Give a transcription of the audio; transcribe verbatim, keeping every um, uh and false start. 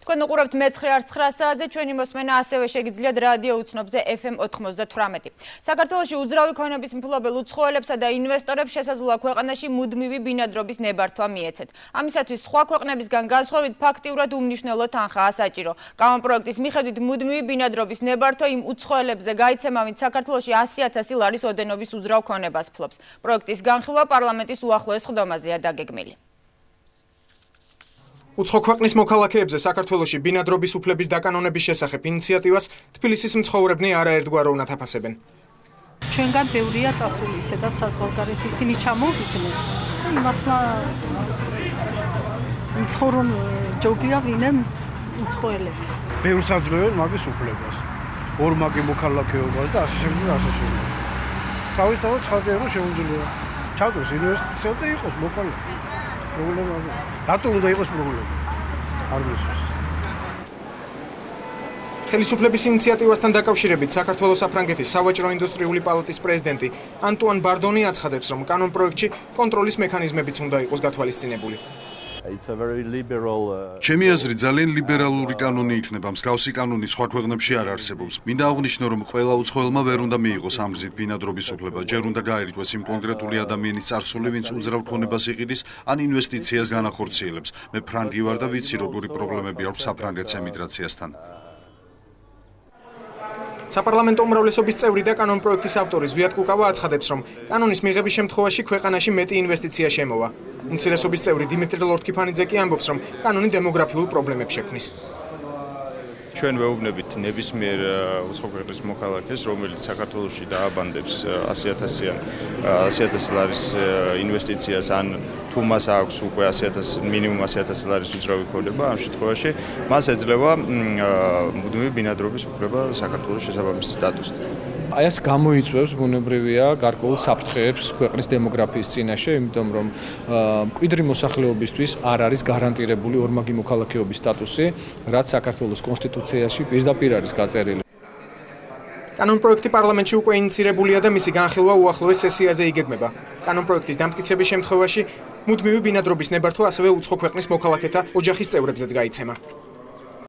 თქვენ უყურებთ მეცხრე არც ცხრა საათზე, ჩვენი მოსმენა ასევე შეგიძლიათ რადიო უცნობზე ეფ ემ ოთხმოცდათვრამეტი. საქართველოში უძრავი ქონების მფლობელ უცხოელებსა და ინვესტორებს შესაძლოა ქვეყანაში მუდმივი ბინადრობის ნებართვა მიეცეთ. ამისათვის სხვა ქვეყნებისგან განსხვავებით ფაქტიურად უმნიშვნელო თანხაა საჭირო. კანონპროექტის მიხედვით მუდმივი ბინადრობის ნებართვა იმ უცხოელებზე გაიცემა, ვინც საქართველოში ასი ათასი ლარის ოდენობის უძრავ ქონებას ფლობს. პროექტის განხილვა პარლამენტის უახლოეს ხდომაზეა დაგეგმილი. უცხო ქვეყნის მოქალაქეებზე საქართველოში ბინადრობის უფლების დაკანონების შესახებ ინიციატივას თბილისის მცხოვრებნი არაერთგვაროვნად აფასებენ. ჩვენგან ბევრია წასული ისედაც საზღვარგარეთ, ისინი ჩამოვიდნენ და იმათმა იცხოვრონ ჯობია ვინემ უცხოელები. ბევრს აძლევენ მაგის უფლებას, ორმაგი მოქალაქეობას და ასე შემდეგ და ასე შემდეგ. თავისთავად ცხადია რომ შეუძლია ჩავდეს ინვესტიცია და იყოს მოქალაქე. პრობლემაზე. რატო უნდა იყოს პრობლემა? არ გესმის. ხელისუფლების ინიციატივასთან დაკავშირებით საქართველოს საფრანგეთის სავაჭრო-ინდუსტრიული პალატის პრეზიდენტი ანტუან ბარდონი აცხადებს, რომ კანონპროექტში კონტროლის მექანიზმებიც უნდა იყოს გათვალისწინებული. ჩემი აზრით ძალიან ლიბერალური კანონი იქნება, მსგავსი კანონი სხვა ქვეყნებში არ არსებობს. მინდა აღვნიშნო, რომ ყველა უცხოელმა ვერ უნდა მიიღოს ამ გზით ბინადრობის უფლება, ჯერ უნდა გაერკვეს იმ კონკრეტული ადამიანის წარსული, ვინც უძრავ ქონებას იყიდის, ან ინვესტიციას განახორციელებს. მე ფრანგი ვარ და ვიცი, როგორი პრობლემები აქვს საფრანგეთს ემიგრაციასთან. საპარლამენტო უმრავლესობის წევრი და კანონპროექტის ავტორი ზვიად კუკავა აცხადებს, რომ კანონის მიღების შემთხვევაში ქვეყანაში მეტი ინვესტიცია შემოვა. უმცირესობის წევრი დიმიტრი ლორთქიფანიძე კი ამბობს, რომ კანონი დემოგრაფიულ პრობლემებს შექმნის. ჩვენ ვეუბნებით ნებისმიერ უცხო ქვეყნის მოქალაქეს, რომელიც საქართველოში დააბანდებს ასი ათასი ლარის ინვესტიციას, ან თუ მას აქვს უკვე ასი ათასი მინიმუმ ასი ათასი ლარის უძრავი ქონება, ამ შემთხვევაში მას ეძლევა მუდმივი ბინადრობის უფლება საქართველოს შესაბამისი სტატუსით. აი ეს გამოიწვევს ბუნებრივია გარკვეულ საფრთხეებს ქვეყნის დემოგრაფიის წინაშე, იმიტომ რომ მკვიდრი მოსახლეობისთვის არ არის გარანტირებული ორმაგი მოქალაქეობის სტატუსი, რაც საქართველოს კონსტიტუციაში პირდაპირ არის გაწერილი. კანონპროექტი პარლამენტში უკვე ინიცირებულია და მისი განხილვა უახლოეს სესიაზე იგეგმება. კანონპროექტის დამტკიცების შემთხვევაში მუდმივი ბინადრობის ნებართვა ასევე უცხო ქვეყნის მოქალაქეთა ოჯახის წევრებზეც გაიცემა.